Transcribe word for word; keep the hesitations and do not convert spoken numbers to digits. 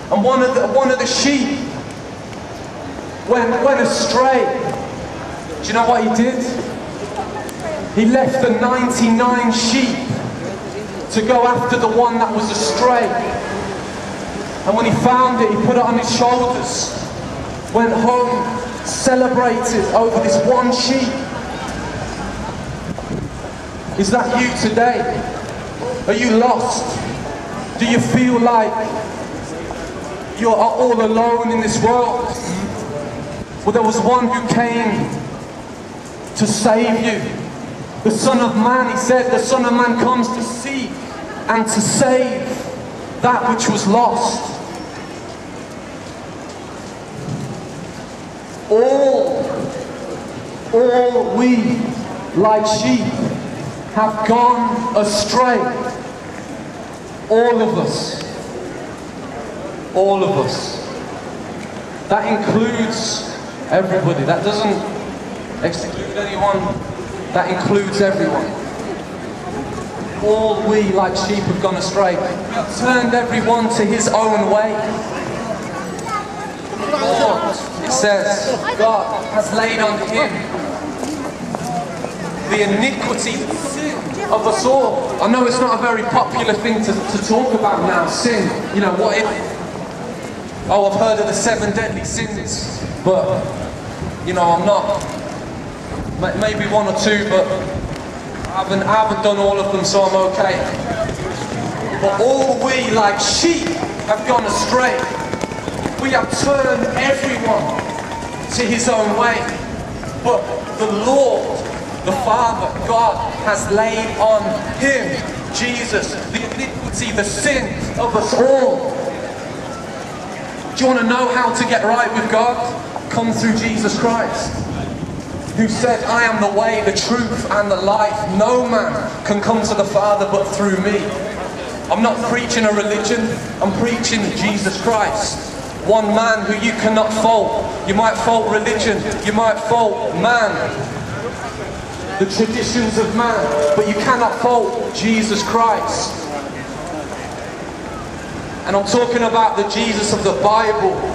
And one of the, one of the sheep went, went astray. Do you know what he did? He left the ninety-nine sheep to go after the one that was astray. And when he found it, he put it on his shoulders, went home, celebrated over this one sheep. Is that you today? Are you lost? Do you feel like you are all alone in this world? Well, there was one who came to save you. The Son of Man, he said, the Son of Man comes to seek and to save that which was lost. All, all we, like sheep, have gone astray. All of us. All of us. That includes everybody. That doesn't exclude anyone. That includes everyone. All we, like sheep, have gone astray. We have turned everyone to his own way. Lord, it says, God has laid on him the iniquity, the sin of us all. I know it's not a very popular thing to, to talk about now, sin. You know, what if, oh, I've heard of the seven deadly sins, but, you know, I'm not, maybe one or two, but I haven't, I haven't done all of them, so I'm okay. But all we, like sheep, have gone astray. We have turned everyone to his own way. But the Lord, the Father, God, has laid on him, Jesus, the iniquity, the sin of us all. Do you want to know how to get right with God? Come through Jesus Christ, who said, I am the way, the truth, and the life. No man can come to the Father but through me. I'm not preaching a religion, I'm preaching Jesus Christ. One man who you cannot fault. You might fault religion, you might fault man, the traditions of man, but you cannot fault Jesus Christ. And I'm talking about the Jesus of the Bible,